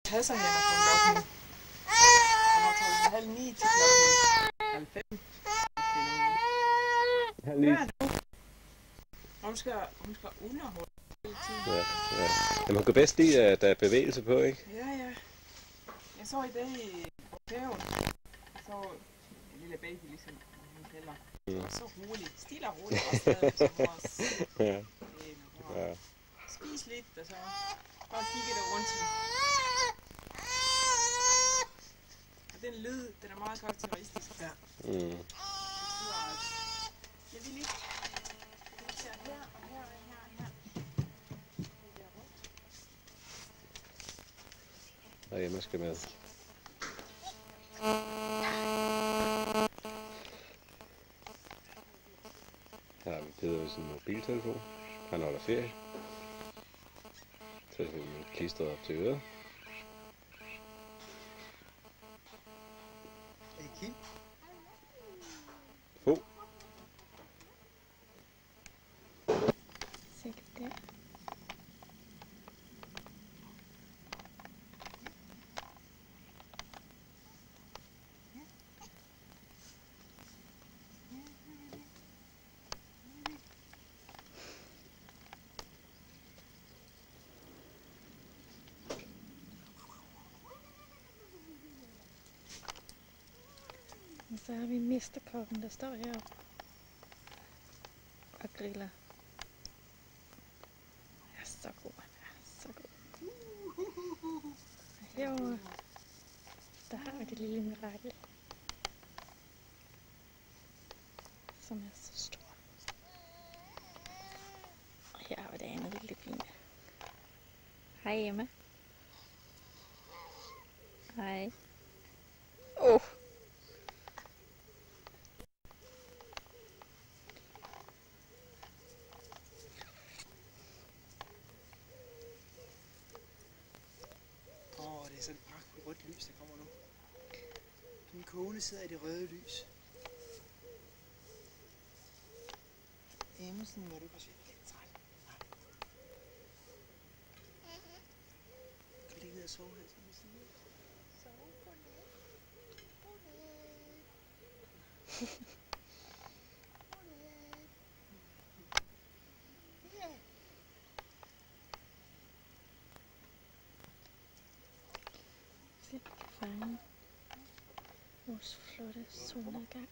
passer hende på klokken. Han har taget 8:30 til klokken 90. Halv ni. Hun skal underholde hele tiden. Ja, ja. Jamen, hun kan bedst lide, at der er bevægelse på, ikke? Ja, ja. Jeg så i dag på færgen, så en lille baby, ligesom hun kalder. Det var så roligt, stille og roligt, og stadig som vores. Ja. Ja. Spis lidt, og så bare kigge der rundt til. Og den lyd, den er meget karakteristisk. Ja. Det betyder, at jeg vil ikke. Jeg ser her og her og her og her. Og Emma skal med. Her har vi Peder med sin mobiltelefon. Han holder ferie. Så er vi klistret op til øret. Få. Sikkert det. Og så har vi mesterkokken, der står heroppe og griller. Han er så god, han er så god. Og herovre, der har vi det lille mirakel, som er så stor. Og her har vi det andet lille fine. Hej Emma. Hej. Åh! Det er sådan et pragtfuldt rødt lys, der kommer nu. Min kone sidder i det røde lys. Emmelsen, må du bare se, lidt træt. Kan du lige ned og sove her, som vi siger? Sove på det. Så vi kan fange vores flotte solnedgang.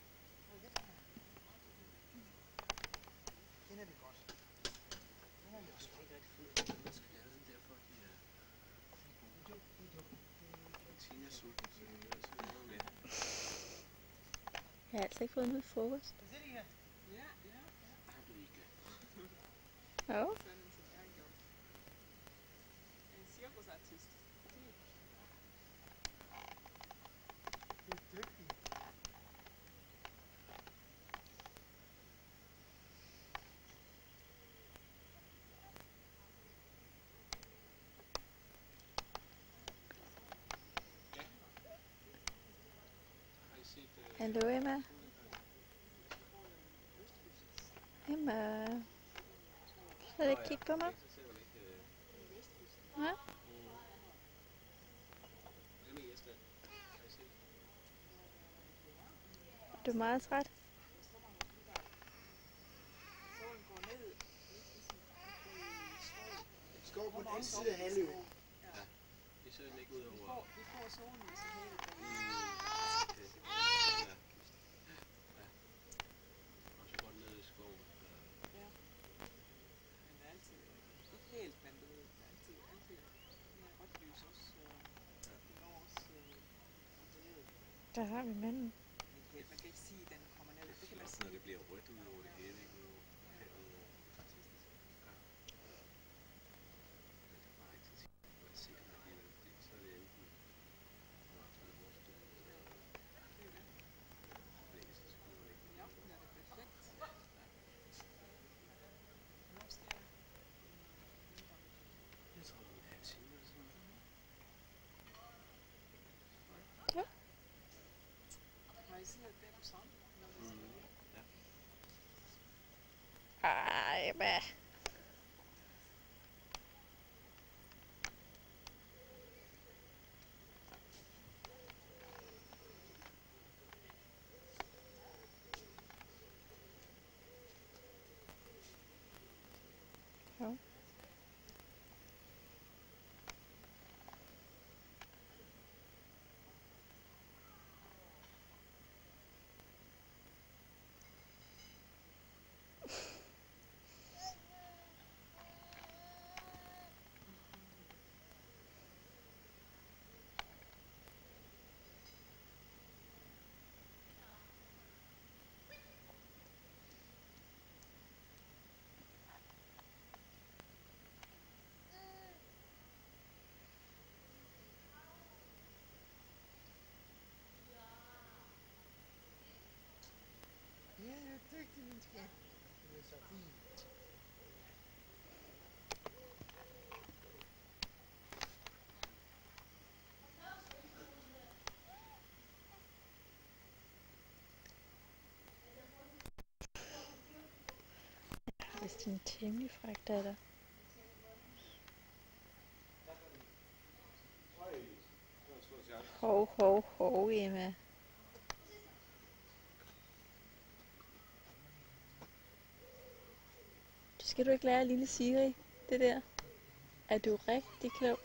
Den er vi godt. Den er vi også ikke rigtig fuld. Jeg skal lave den derfor, de er... Tina er sulten, så jeg skal lave med. Jeg har altså ikke fået noget frokost. Kan du se det her? Ja, ja. Har du ikke? Jo. En cirkusartist. Det er dygtigt. Hallo Emma. Emma. Vil du ikke kigge på mig? Ja? Du er meget træt. Skov på den anden side af halvøen. Ja. Vi ser den ikke ud over. Vi får solen i sig hele dagen. Og så går den ned i skoven. Ja. Men det er altid ikke helt, men du ved, det er altid mere rødt lys også. Det når også kontrolleret. Der har vi manden. Man kan ikke sige, at den kommer ned. Det kan man Når sige. det bliver rødt ud over det hele, ikke? Ud over havet og fantastisk. Ja. Men det er bare ikke så tit, at man ser det hele, fordi så er det enten om aftenen eller vores blæser, så kunne man ikke. I aften er det perfekt. Hvornår sker det? Jeg tror, det er en halv time eller sådan noget. Har I set det på sammen? Ja. Ej, Emma. skat. Det er så fint. Hvis det er en temmelig fræk datter. Hov, hov, hov, Emma. Det skal du ikke lære, lille Siri, det der. Er du rigtig klog?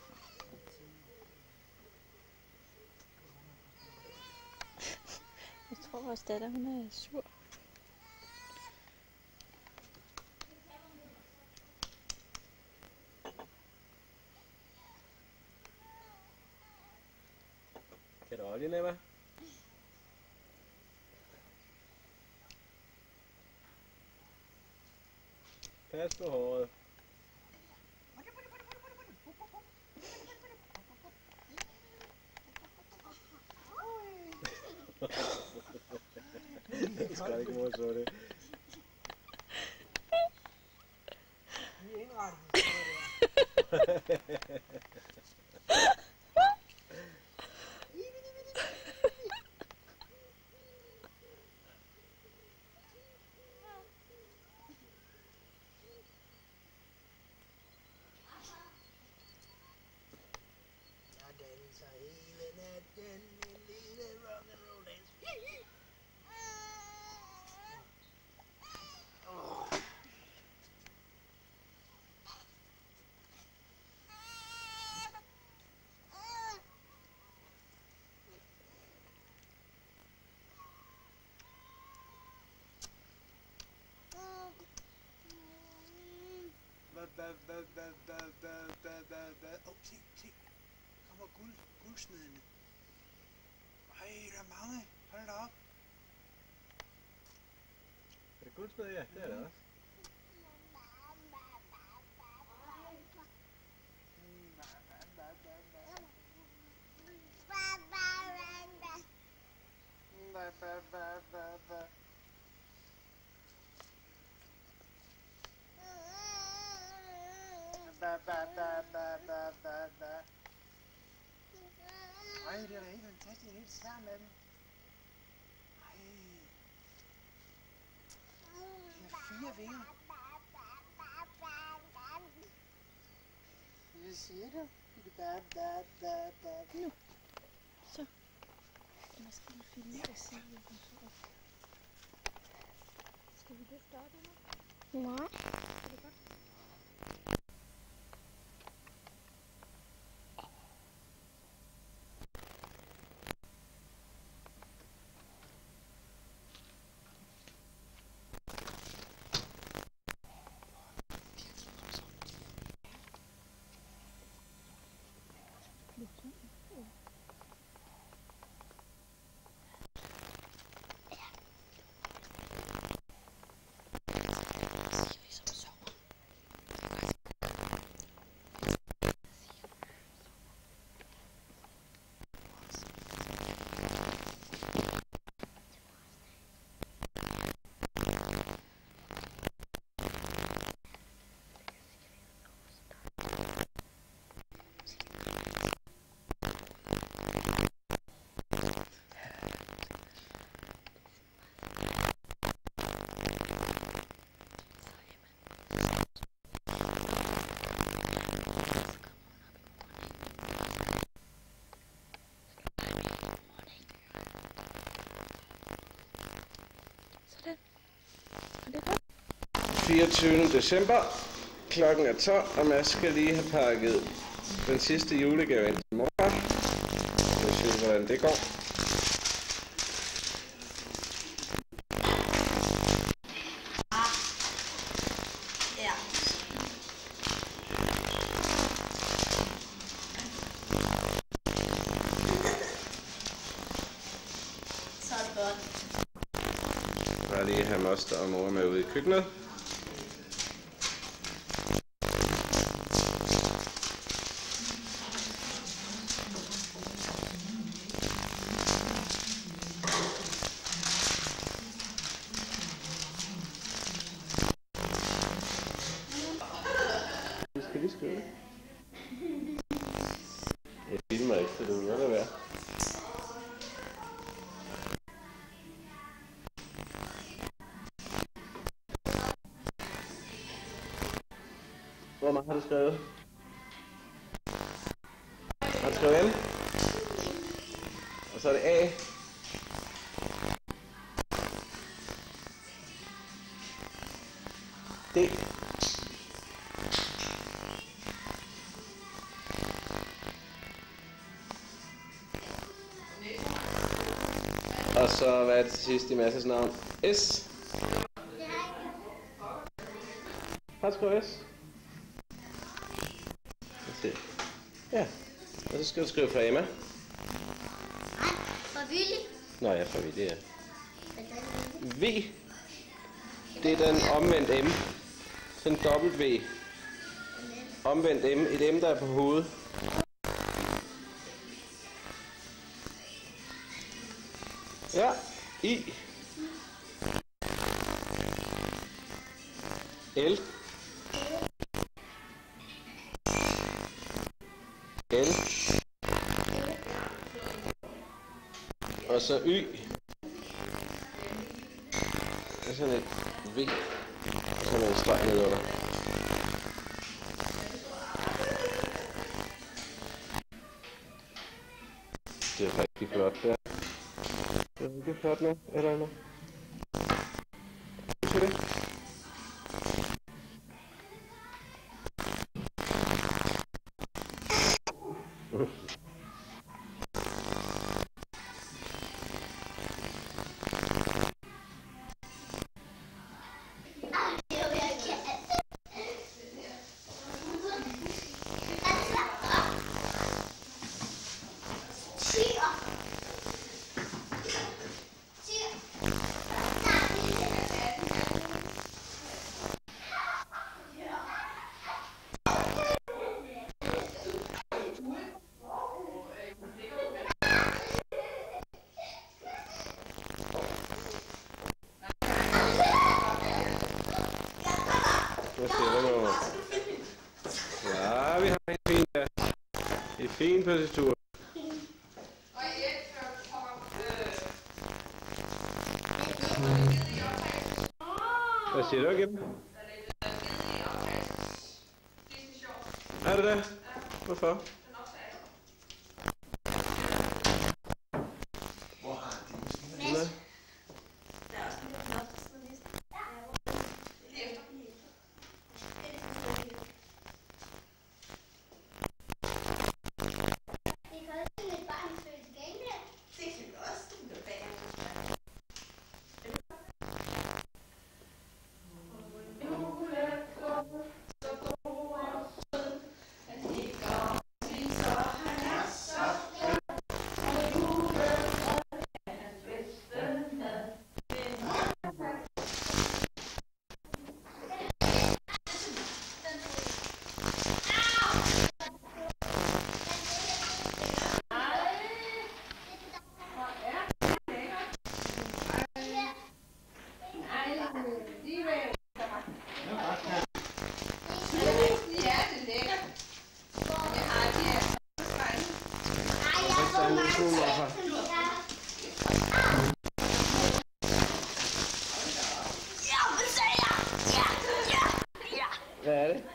Jeg tror, vores datter, hun er sur. Kan du holde den, Emma? Pas på håret. Det skal ikke mor så det. Vi er indrettet det der. Jeg danser hele natten, en lille rock'n'roll dans. Se, se. Kommer guldsmedene. Ej, der er mange. Hold da op. Er det guldsmed? Ja, det er det også. Ej, det er da helt fantastisk. Helt sammen med dem. Ej. De har 4 vinger. Hvad siger du? Nu. Så. Jeg skal lige filme og se, hvad hun så. Skal vi løfte op nu? Nej. Er det godt? Er det godt? 24. december. Klokken er 12, og Mads skal lige have pakket den sidste julegave ind til mor. Jeg synes, hvordan det går. Ja. Så er det godt. Bare lige have moster og mor med ude i køkkenet. Jeg filmer ikke, så det må det være. Hvor meget har du skrevet? Har du skrevet M? Og så er det A. D. Og så, hvad er det til sidst i Masses navn? S. Har du skrevet S? Ja, og så skal du skrive for Emma. Nej, for Willy. Nå ja, for Willy, ja. V. Det er den omvendt M. Sådan en dobbelt V. Omvendt M. Et M, der er på hovedet. Ja. I. L. L. Og så Y. Og sådan et V. Og sådan en streg nedover. Det er rigtig flot der. Det er rigtig flot med, eller andet. Se det. Ja, vi har en fin der. En fin positur. Hvad siger du, Kim? Er det det? Hvorfor? Hvor har de? Nej. Hvad er det?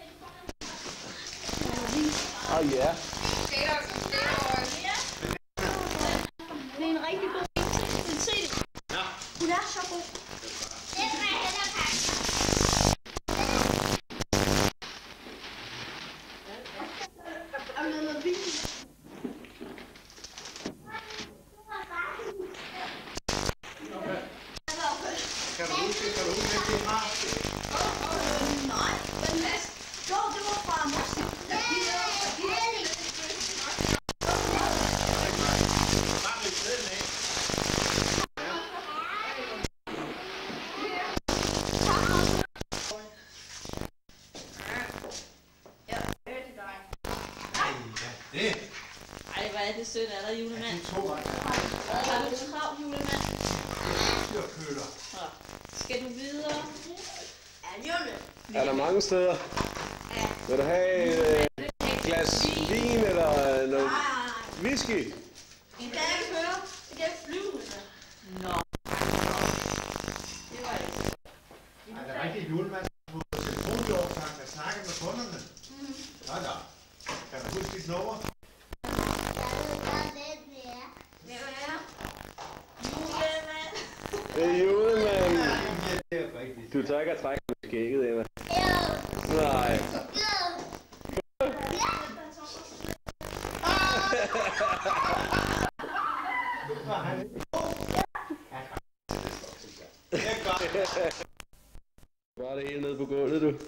Åh ja. Det er en rigtig god en. Vil du se det? Ja. Hun er så god. Det skal jeg hellere pakke. Og noget vildt. Kan du huske, det har? Nej, men Mads. Jo, det var fra Mads. Bare lidt siden af. Det. Ej, hvor er det sødt af dig, julemand. De to gange. Har du travlt, julemand? Styrkøler. Skal du videre? Er der mange steder? Vil du have et glas vin eller noget whisky. I kan ikke høre. I kan ikke flyve med det. Nå. Det var ikke. Er det rigtigt julemand på telefonjordklang at snakke med kunderne? Nå da. Kan du huske dit nummer? Hvem er? Julemand. Det er julemanden. Ja, det er rigtigt. Du tør ikke at trække med skægget, Emma. Nej. Bare det hele nede på gulvet, du.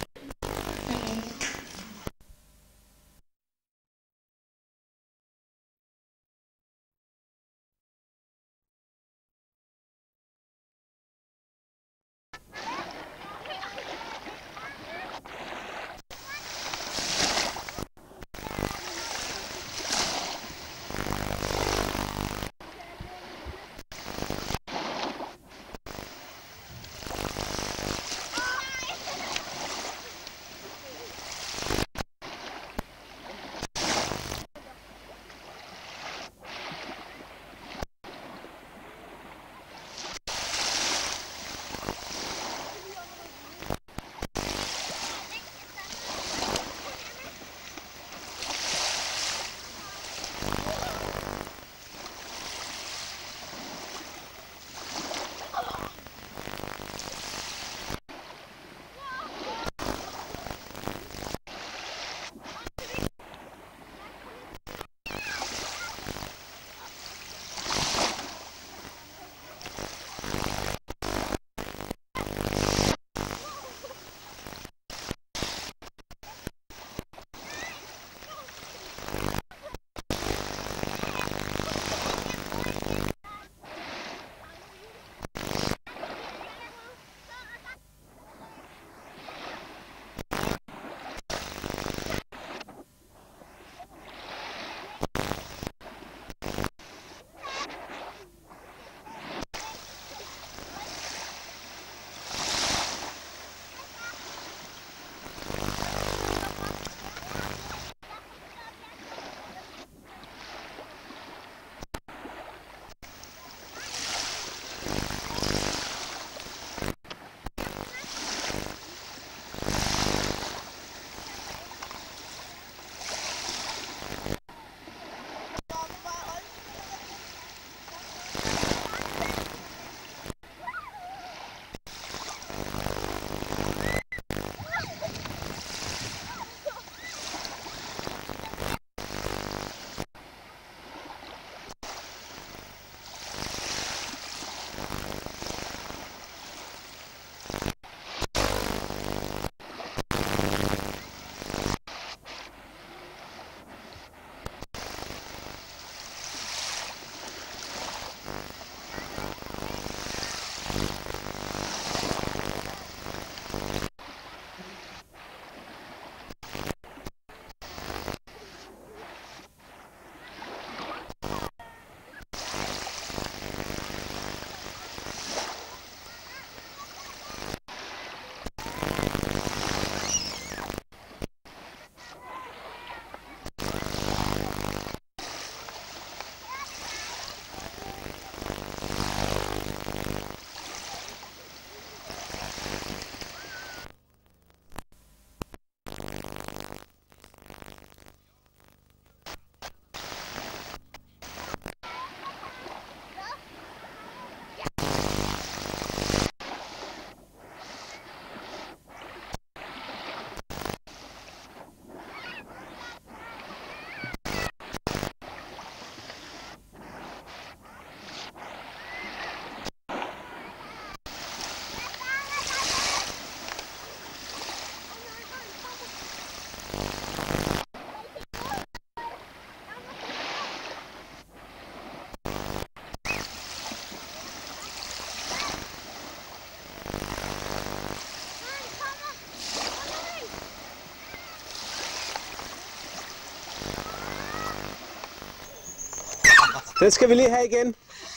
Den skal vi lige have igen.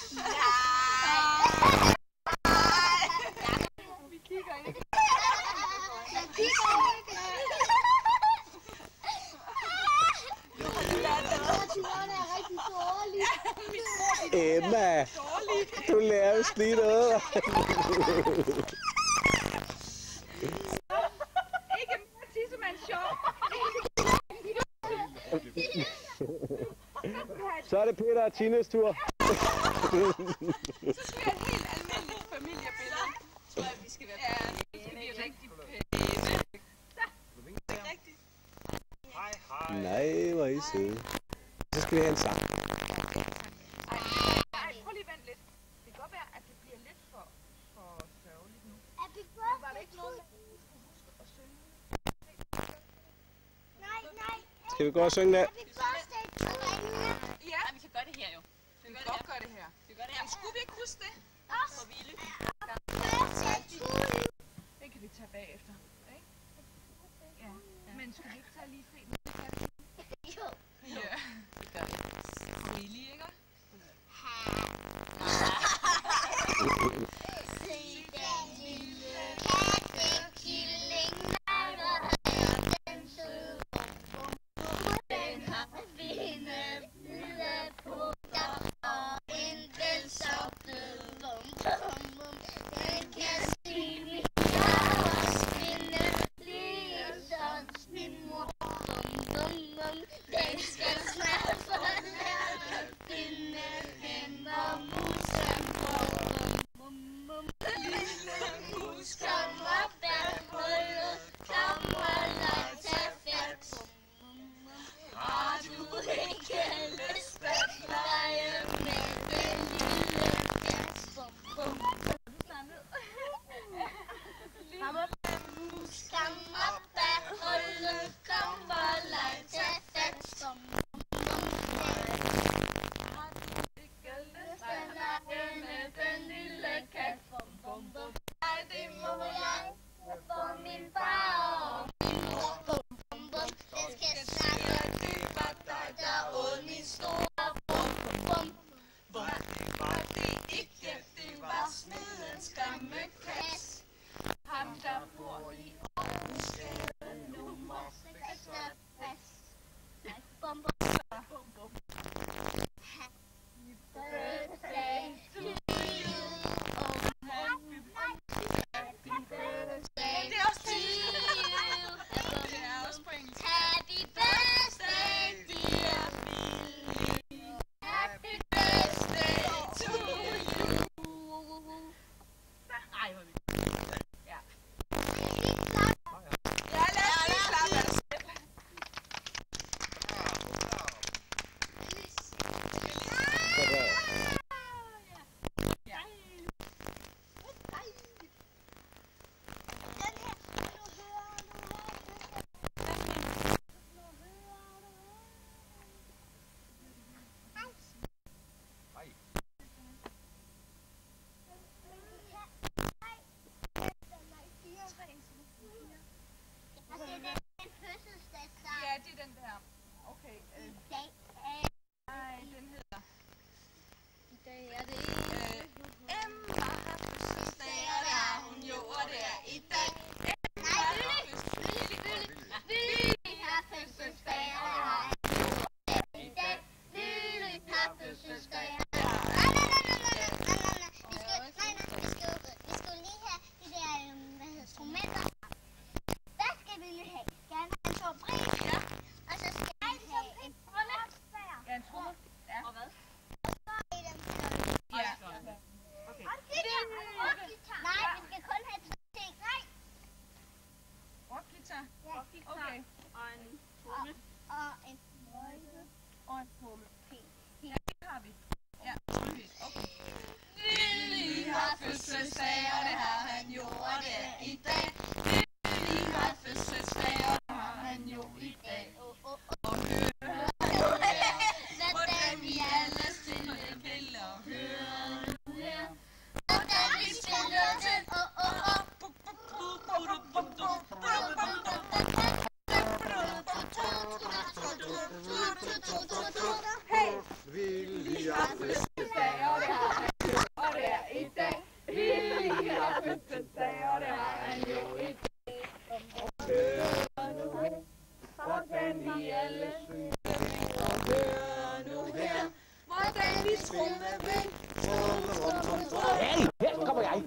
Vi kigger ikke. Simone er rigtig Emma, du lærer vist lige noget. Ikke mere tissemand sjov. Så er det Peter og Tines tur. Så skal vi have et helt almindeligt familiebillede. Tror jeg, vi skal være pæne. Ja, så skal vi rigtig pæne. Rigtigt. Nej, hvor er I søde. Så skal vi have en sang. Ej, prøv lige vent lidt. Det kan godt være, at det bliver lidt for sørgeligt nu. Var der ikke noget, der skulle huske at synge? Nej. Skal vi gå og synge der? Ja, vi kan gøre det her jo. Vi kan godt gøre det her. Men skulle vi ikke huske det? For vilde. Den kan vi tage bagefter. Ikke? Ja. Men skulle vi ikke tage lige se den? Jo. Ja, det gør vi. Willy, ikke? Se den lille kattekilling, nej, hvor er den sød. Den har fine hvide poter og en velsoftet bum. Den kan sige, og spinde ligesom min mor. Den skal snart forlære at finde hænder musen på. Lille mus, kom op af hullet, kom og lej, tag fat. Har du ikke lyst at lege med den lille kat? Mus, kom op af hullet, kom og lej, tag fat. Har du ikke lyst at lege med den lille kat? Nej, det må jeg for min far og min mor. Den skal snakke, at det var dig, der åd min store bum. Var det ikke, det var smedens gamle kat. Ham, der bor i Aarhusgade nummer 66. Happy birthday to you. Oh, happy birthday to you. Happy birthday, dear Willy. vi trommevind. Hey, her kommer jeg.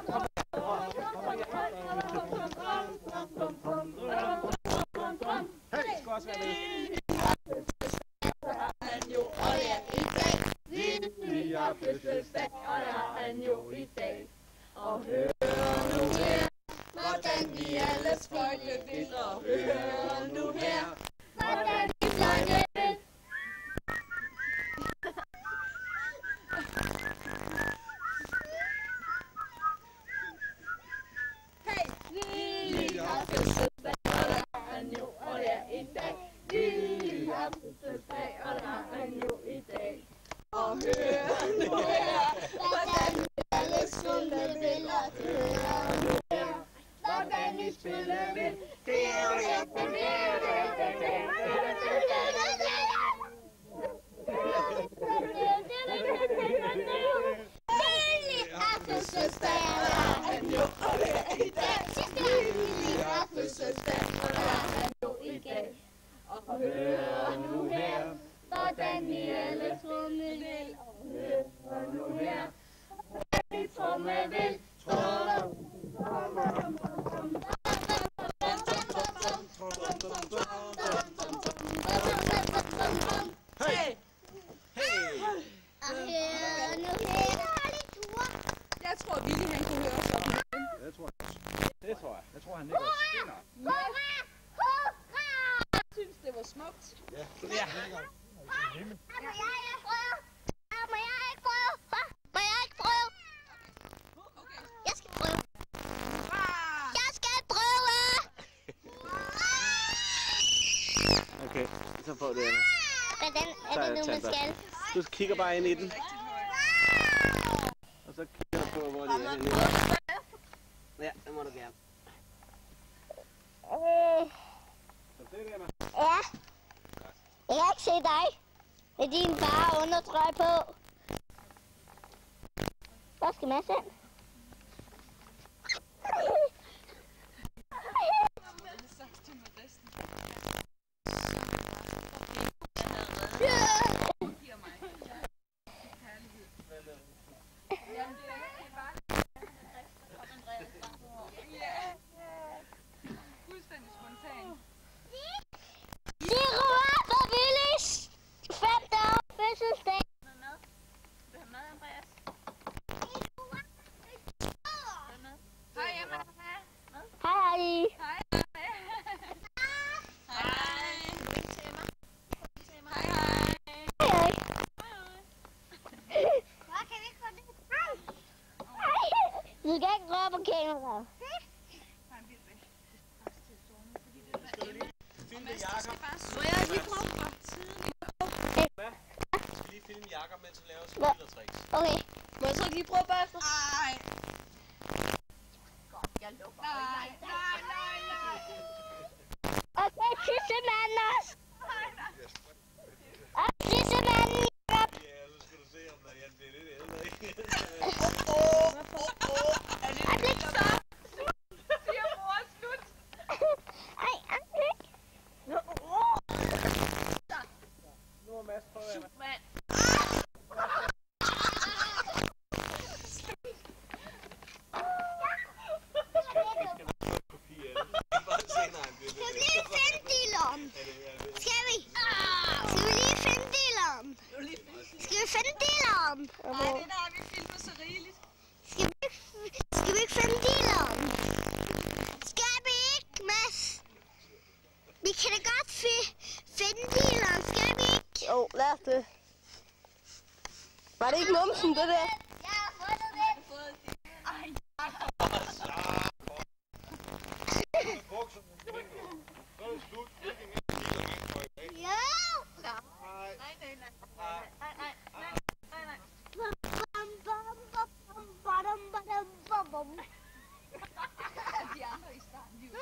Hey, skal også være med. Han jo, og det er i dag. Vi har fødselsdag, og det har han jo i dag. Og hør nu her, hvordan vi alle fløjte vil. Og hør nu her, hvordan vi fløjte vil. Hey! Vi har fødselsdag, og det har han jo, og det er i dag. Vi har fødselsdag, og det har han jo i dag. Og hør nu her, hvordan vi alle spille vil. Og hør nu her, hvordan vi spille vil. Det er jo helt Lille har fødselsdag, og det har han jo, og det er i dag. Lille har fødselsdag, og det har han jo i dag. Og hør nu her, hvordan vi alle tromme vil. Og hør nu her, hvordan vi tromme vil. Hey! Hey! Og hør nu her, jeg tror, Willy han kunne høre sådan. Det tror jeg. Jeg tror, han ligger og skinner. Jeg synes, det var smukt. Ja. Må jeg ikke prøve? Må jeg ikke prøve? Okay. Jeg skal prøve. Jeg skal prøve! Okay, så får du den. Hvordan er det nu, man skal? Du kigger bare ind i den. Og så kigger du på, hvor det er henne. Ja, det må du gerne. Så det der med. Ja. Jeg kan ikke se dig med din bare undertrøje på. Hvor skal Mads hen? Du skal ikke røre på kameraet. Film med Jakob. Må jeg lige prøve? Lige filme Jakob, mens han laver sine bildertricks. Okay. Må jeg så ikke lige prøve bagefter? Ej. Godt, jeg lukker. Nej. Okay, tissemanden også. Og tissemanden, Jacob. Ja, nu skal du se, om der Jan bliver lidt ældre, ikke? Jeg bliver ikke så. Siger mor, slut. Ej, ikke. Nu er Mads prøvet, Anna. Skal vi lige finde dilleren? Skal vi? Skal vi lige finde dilleren? Skal vi finde dilleren? Nej, det der har vi filmet så rigeligt. Skal vi ikke finde dilleren? Skal vi ikke, Mads? Vi kan da godt finde dilleren, skal vi ikke? Jo, lad os det. Var det ikke numsen, det der? Jeg har fundet det. Jo! De andre i starten, de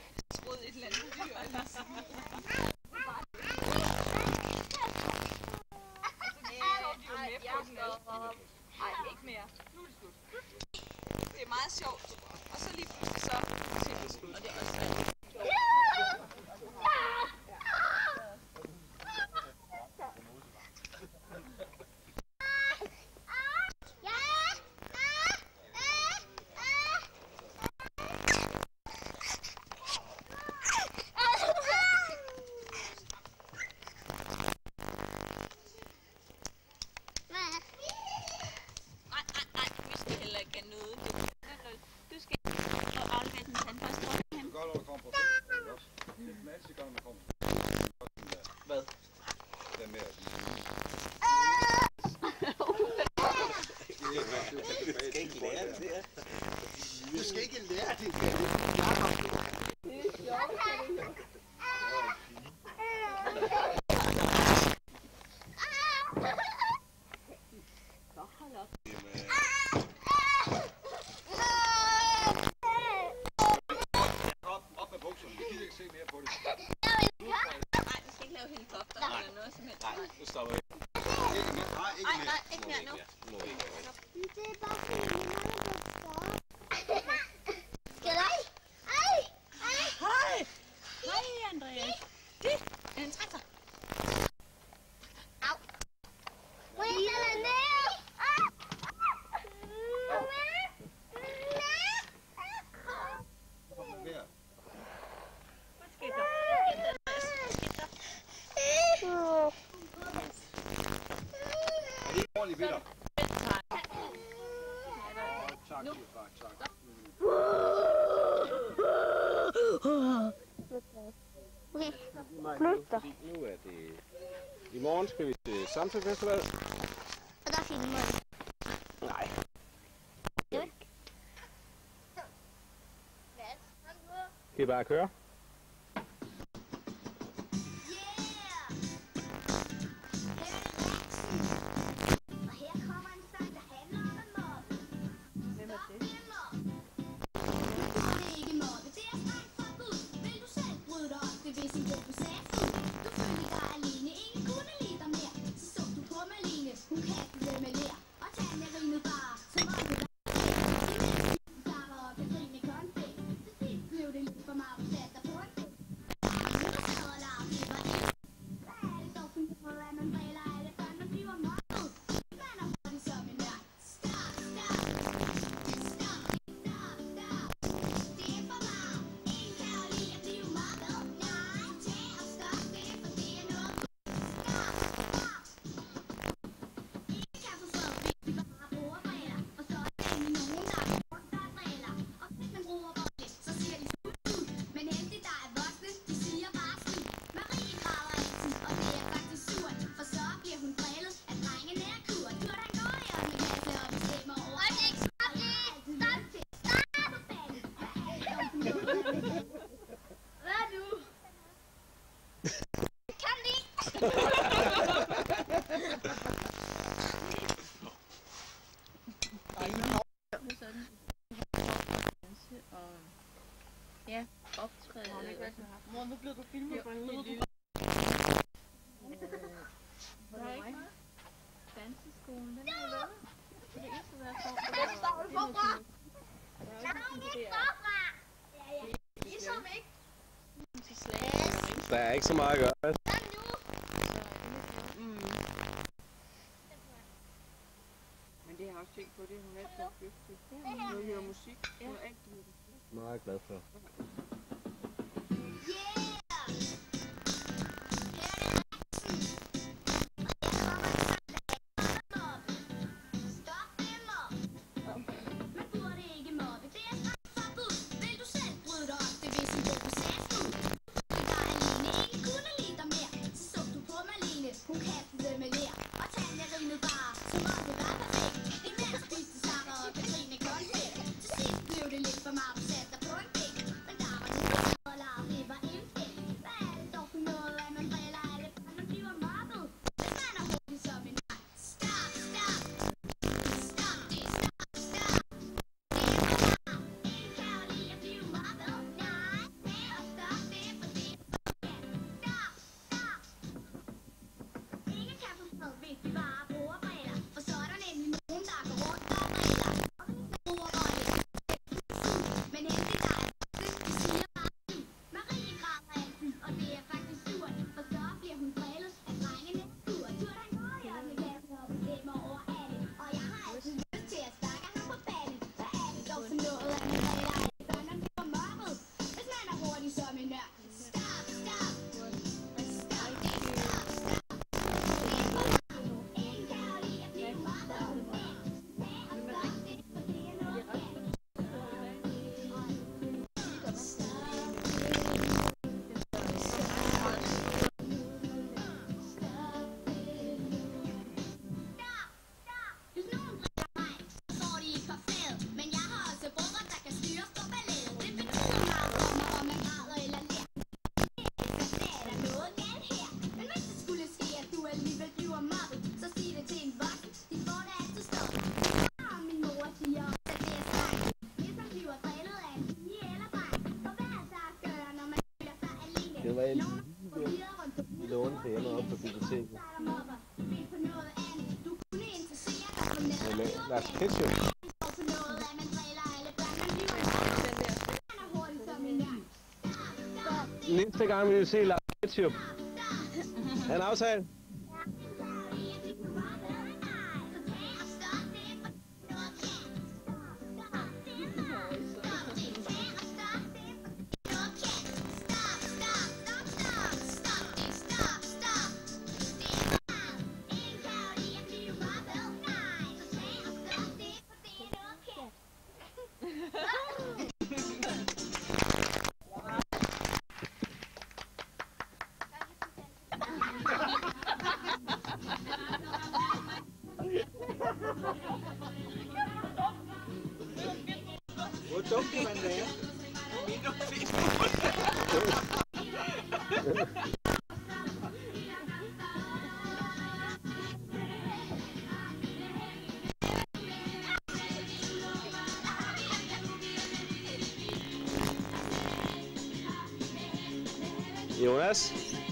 troede et eller andet dyr. næste gang, der kommer. Hvad? Den der. Du skal ikke lære det her. Du skal ikke lære det. Op med bukserne. Vi kan ikke se mere på det. Nej, du skal ikke lave helikopter eller noget som helst. Nej, nu stopper vi. Ikke mere. Nej, ikke mere. Nej, ikke mere nu. Må ikke. Det er bare fordi, skal jeg? Hej! Hej, Andreas. Det er en trækker. Au. Må jeg lade ned? Kom med mere. Hvad skete der? Er det ikke ordentligt ved dig? Tak, far. Tak. Okay. Nu er det... I morgen skal vi til Samsø Festival. Og der er filmer. Nej. Skal I bare køre? Ja, optræde. Mor, nu bliver du filmet for en helt lille. Der er ikke noget. Danseskolen, den er lukket. Det er eneste, der er for. Hvad står du for? Der er ikke så meget at gøre. Men det har jeg også tænkt på, det hun er så dygtig. Når jeg hører musik, så er alt det. Meget glad for. Til sidst blev det lidt for meget, sat dig på en pik. Men der låne det hjemme oppe på biblioteket. Lars Ketchup. Næste gang vi vil se Lars Ketchup. Er en aftale? Hvor dumt kan man være? Jonas?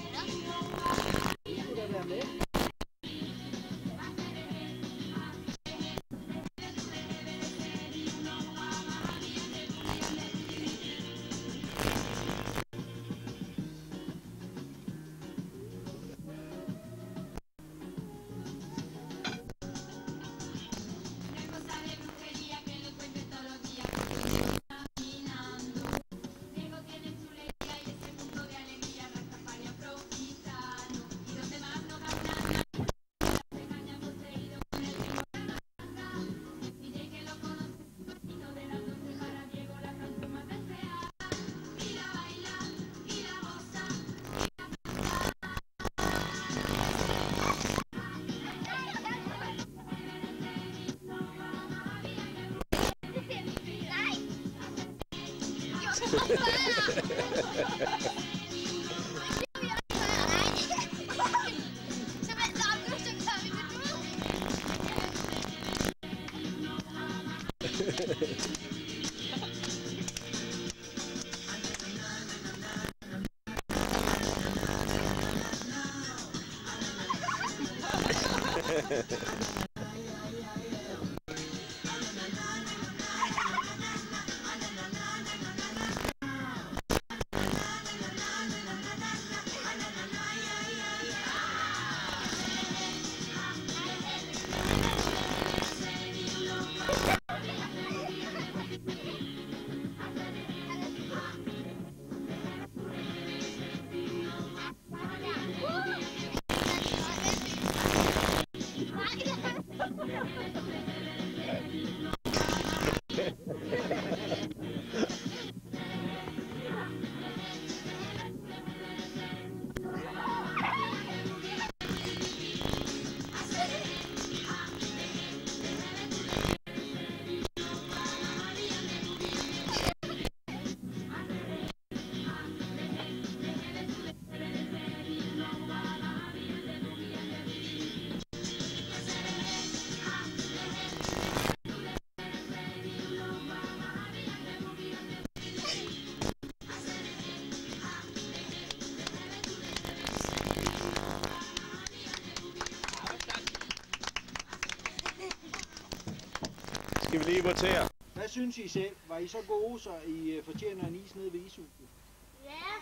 Skal vi lige votere? Hvad synes I selv? Var I så gode, så I fortjener en is nede ved ishuset? Ja.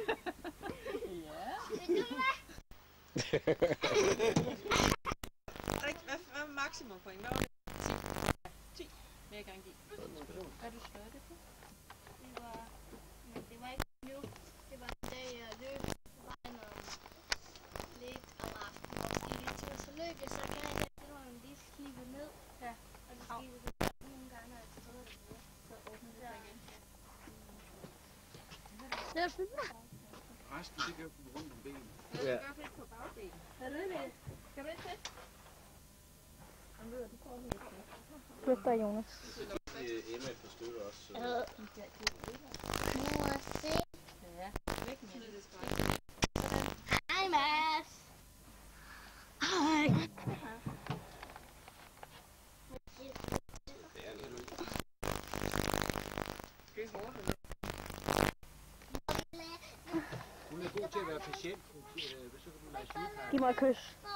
Hvad er maksimum point? Hvad var det? 10. 10 vil jeg gerne give. Hvad er du slået det på? Det var ikke nu. Det var en dag, jeg løb vejen om lidt om aftenen, hvor jeg gik en tur. Så løb jeg så galt, at det var lige skibet ned. Ja. Og det skibet nogle gange, når jeg stod der. Så åbner det igen. Det er fint. Resten, det kan jo komme rundt om benene. Ja. Det gør fedt på bagdelen. Hvad er det? Kan du ikke det? Han ved, at du får helt det. Plus der, Jonas. Emma et par stykker også. Så. Mor, se. Ja, væk med det. Hej, Mads. Hej. Skal vi hårde? Hun er god til at være patient, så kan du være sygeplejerske. Giv mig et kys.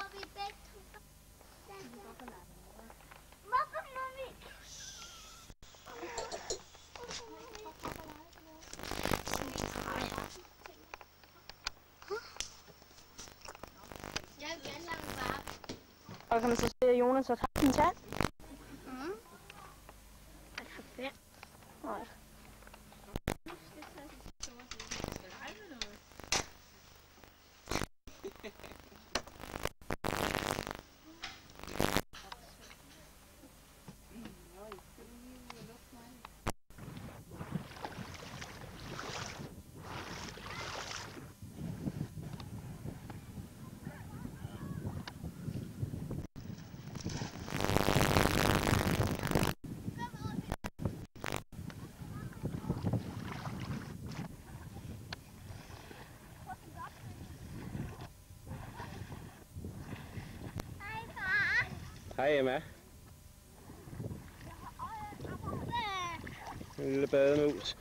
Og kan man så se, at Jonas har tabt sin tand? Nej. Hej Emma. En lille bademus.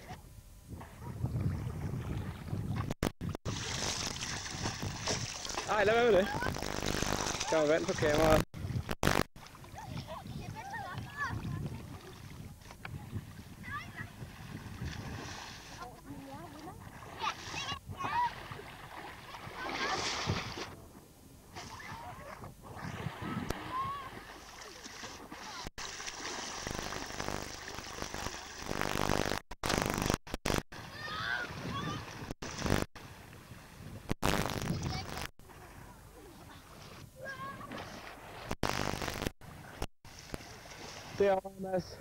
Ej, lad være med det. Der var vand på kameraet. Derovre, Mads.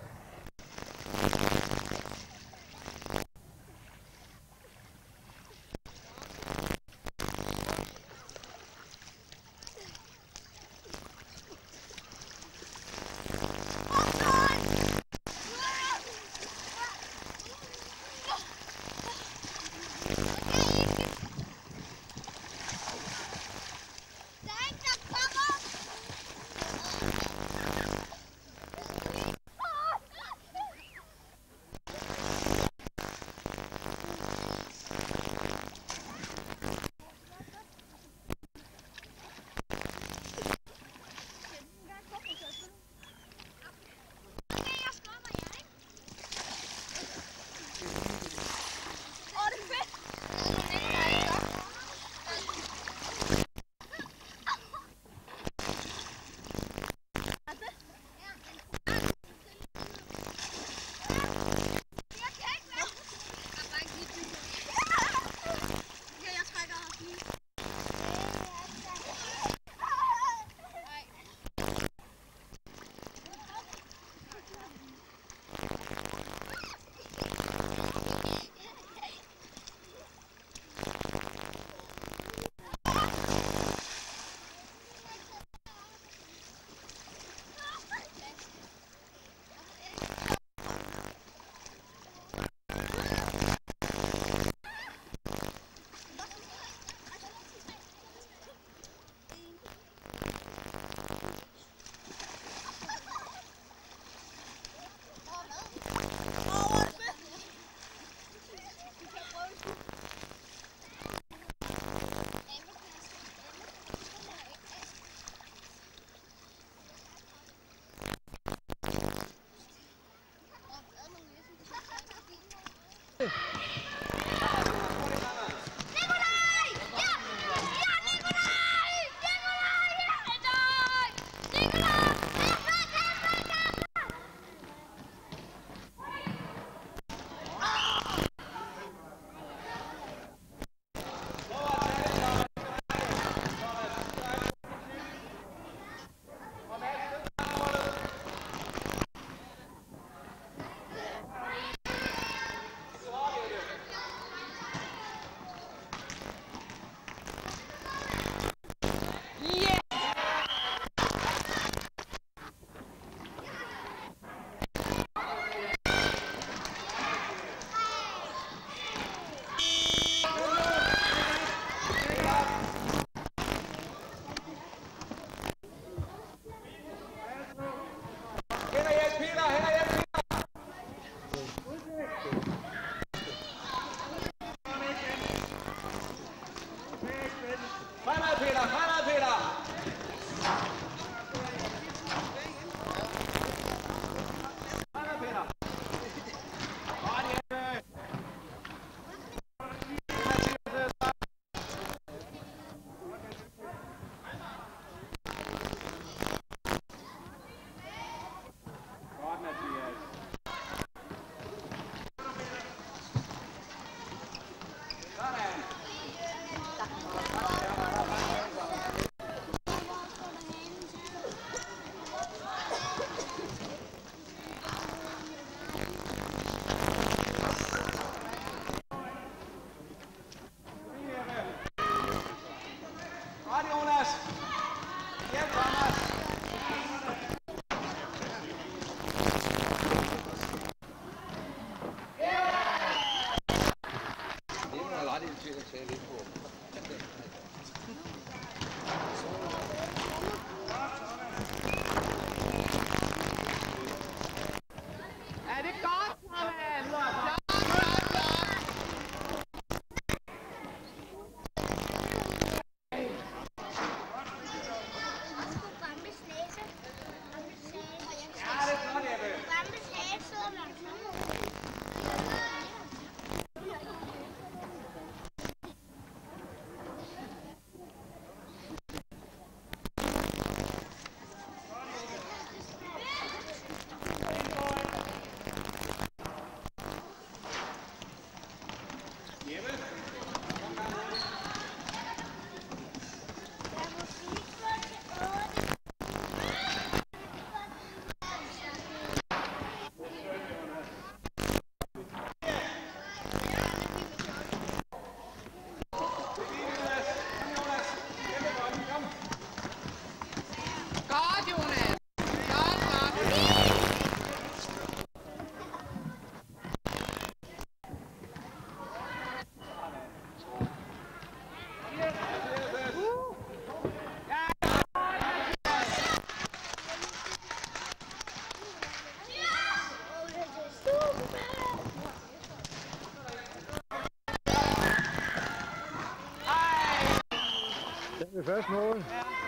Det er det første mål.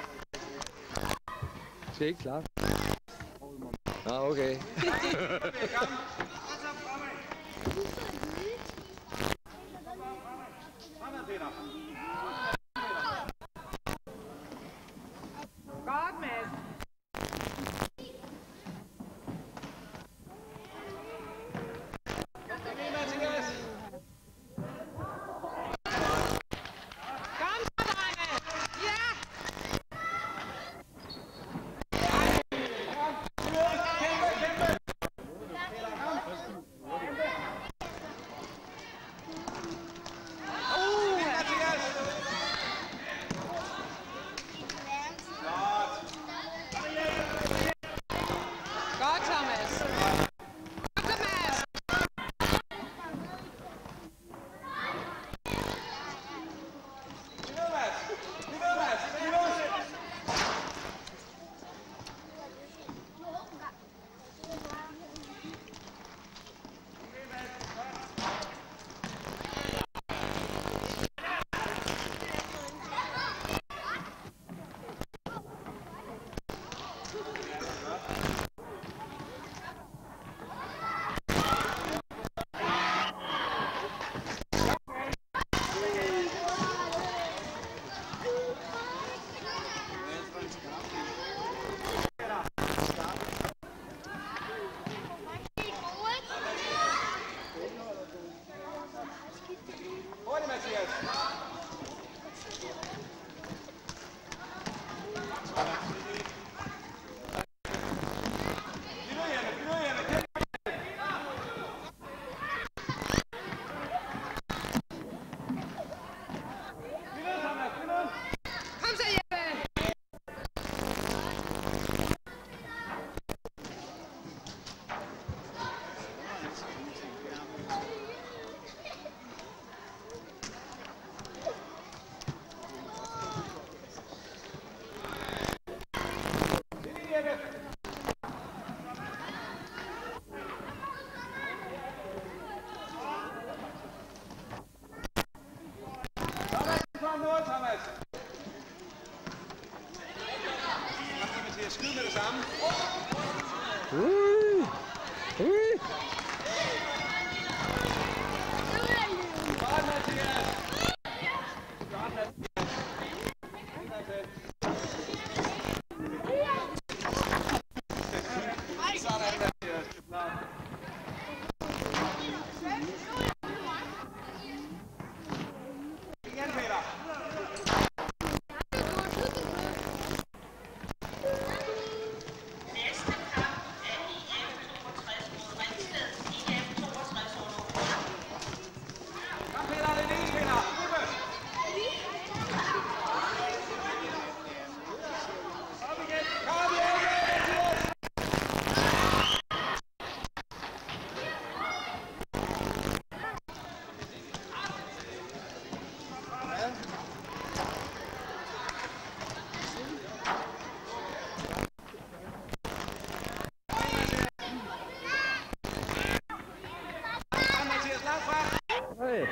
Skal ikke klappe? Nå, okay. Godt, Mads. Godt, Thomas. Godt, Thomas. Kom så, Jeppe. Skyd med det samme. Godt, Mathias. Godt, Mathias. Sådan, Mathias. Igen, Peter. Hey.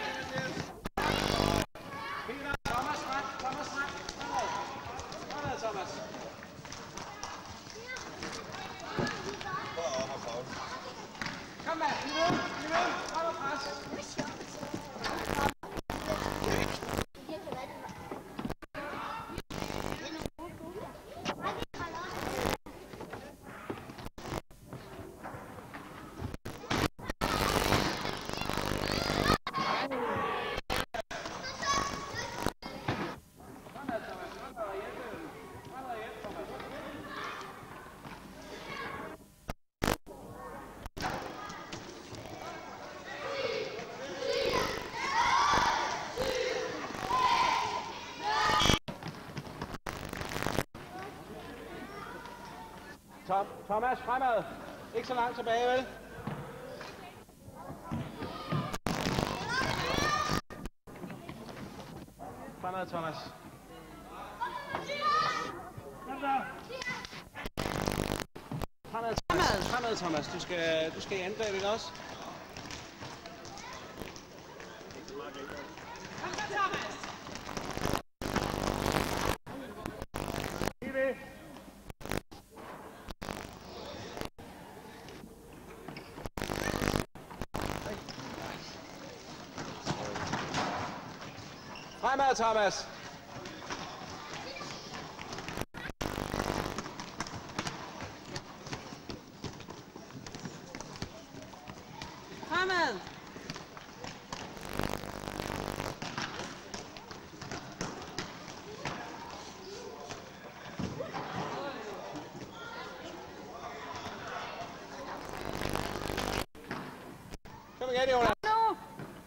Thomas, Thomas. Kom med, kom og pres. Thomas, fremad. Ikke så langt tilbage, vel? Fremad, Thomas. Fremad, Thomas. Du skal i angreb, ikke også? Kom så, Thomas. Fremad, Thomas. Fremad. Kom igen, Jonas. Nu.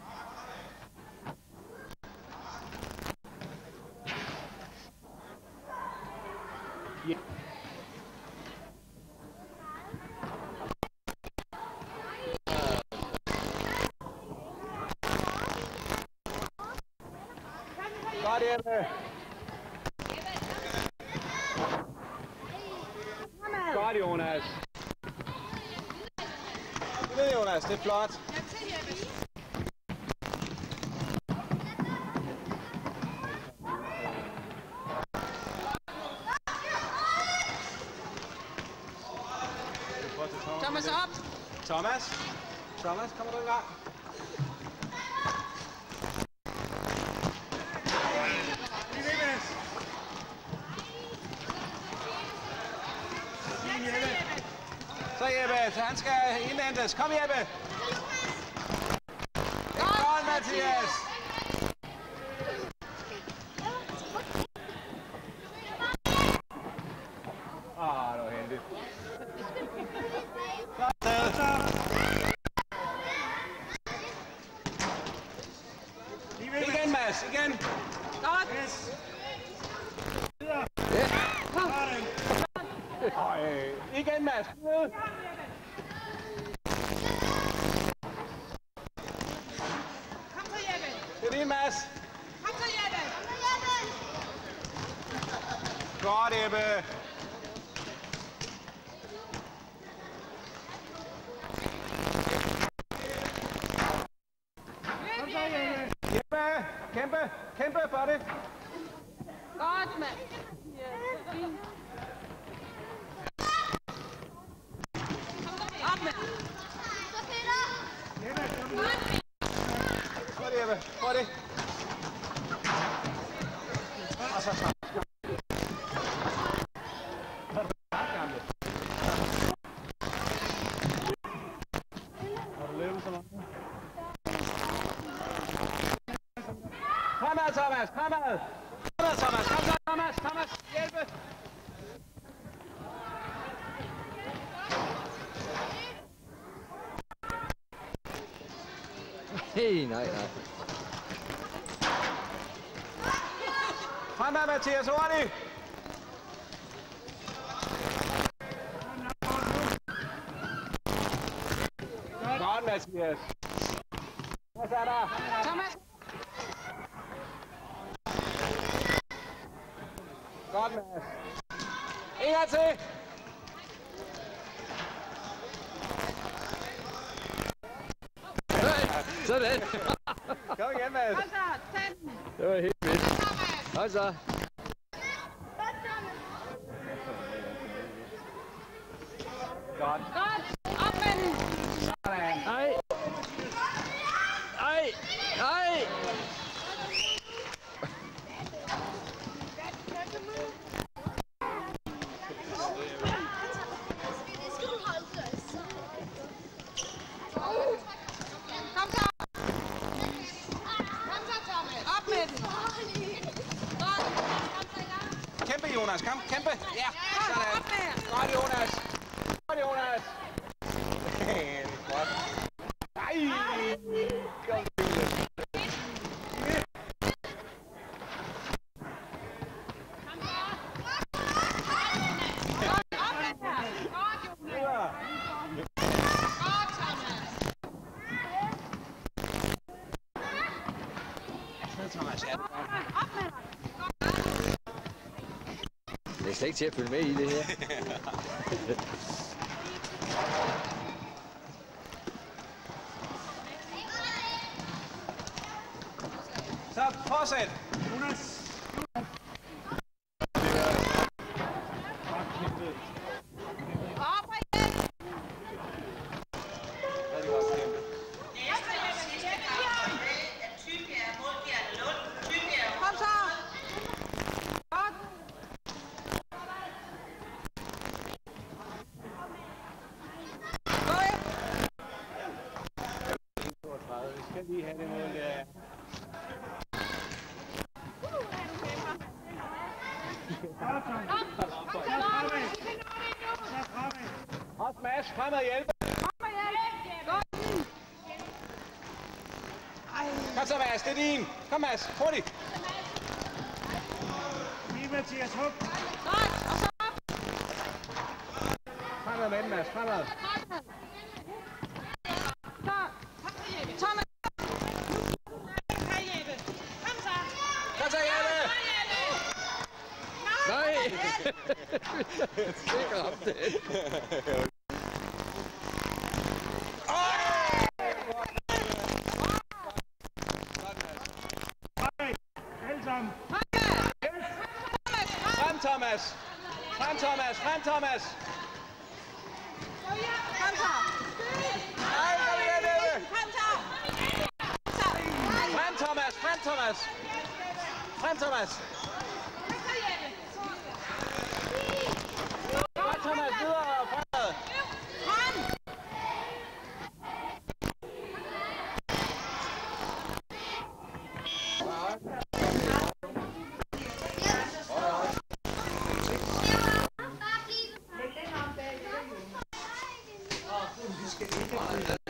Godt, Jeppe. Godt, Jonas. Det er Jonas, det er flot. Thomas op. Thomas, kommer du i gang? Så Jeppe, han skal indhentes. Kom Jeppe! Godt, Mathias! Det var heldigt. Igen, Mads, igen! Godt. Igen, Mads! Kom så, Jeppe. Det er din, Mads! Kom så, Jeppe. Godt, Jeppe! Jeppe! Kæmpe for det! Godt, mand. Op med. Godt, Jeppe! Prøv det! Og så snart. Fremad, Thomas! Fremad! Fremad, Thomas! Kom så, Thomas! Thomas! Hjælpe! Hey, nej. Fremad, Mathias! Hurtigt! Godt, Mathias! Hvad er der? Thomas. Godt, Mads. En gang til! Sådan. Kom igen, Mads. Kom så, tag den. Det var helt vildt. Hej så. Godt. Godt. Op med den. Sådan. Hej. Hej. Hej. Kom så. Kom så, Thomas. Op med den. Godt. Kom så i gang. Kæmpe, Jonas. Kom, kæmpe. Ja, sådan. Op med. Godt, Jonas. Godt, Jonas. Det er godt. Ej. Kom, Jonas. Det er slet ikke til at følge med i det her. Så fortsæt. Også Mads, frem og hjælpe. Kom så, Mads, det er din. Kom, Mads, hurtigt. Lige Mathias, hop. Fremad med den, Mads, fremad. Kom så, Jeppe. Nej. Sikker om det. Alle sammen. Frem, Thomas. Frem, Thomas. Frem, Thomas. Nej, kom igen, Jeppe. Frem, Thomas. Frem, Thomas. Frem, Thomas. Frem, Thomas. Videre og fremad. Vi skal ikke